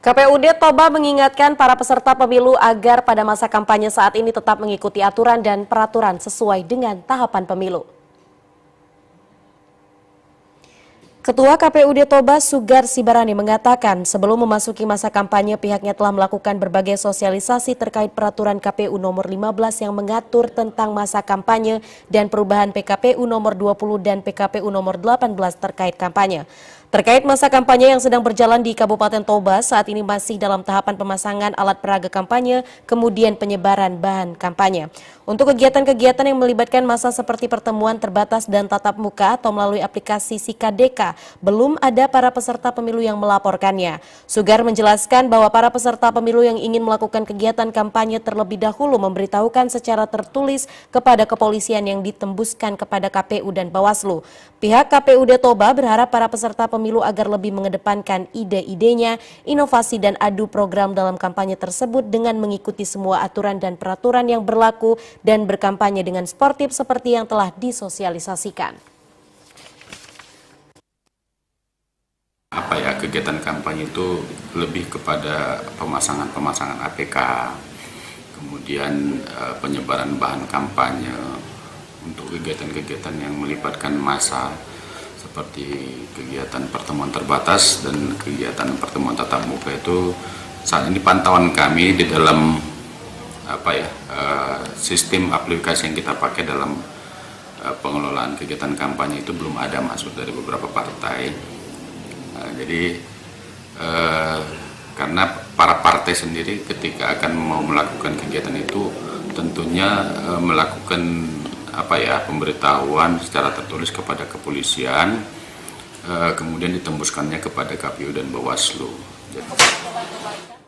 KPUD Toba mengingatkan para peserta pemilu agar pada masa kampanye saat ini tetap mengikuti aturan dan peraturan sesuai dengan tahapan pemilu. Ketua KPUD Toba Sugar Sibarani mengatakan sebelum memasuki masa kampanye pihaknya telah melakukan berbagai sosialisasi terkait peraturan KPU nomor 15 yang mengatur tentang masa kampanye dan perubahan PKPU nomor 20 dan PKPU nomor 18 terkait kampanye. Terkait masa kampanye yang sedang berjalan di Kabupaten Toba saat ini masih dalam tahapan pemasangan alat peraga kampanye kemudian penyebaran bahan kampanye. Untuk kegiatan-kegiatan yang melibatkan masa seperti pertemuan terbatas dan tatap muka atau melalui aplikasi Sikadeka, belum ada para peserta pemilu yang melaporkannya. Sugar menjelaskan bahwa para peserta pemilu yang ingin melakukan kegiatan kampanye terlebih dahulu memberitahukan secara tertulis kepada kepolisian yang ditembuskan kepada KPU dan Bawaslu. Pihak KPUD Toba berharap para peserta pemilu agar lebih mengedepankan ide-idenya, inovasi dan adu program dalam kampanye tersebut dengan mengikuti semua aturan dan peraturan yang berlaku dan berkampanye dengan sportif seperti yang telah disosialisasikan. Kegiatan kampanye itu lebih kepada pemasangan APK, kemudian penyebaran bahan kampanye untuk kegiatan-kegiatan yang melibatkan massa seperti kegiatan pertemuan terbatas dan kegiatan pertemuan tatap muka. Itu saat ini pantauan kami di dalam sistem aplikasi yang kita pakai dalam pengelolaan kegiatan kampanye itu belum ada masuk dari beberapa partai. Jadi karena para partai sendiri ketika akan mau melakukan kegiatan itu tentunya melakukan pemberitahuan secara tertulis kepada kepolisian, kemudian ditembuskannya kepada KPU dan Bawaslu.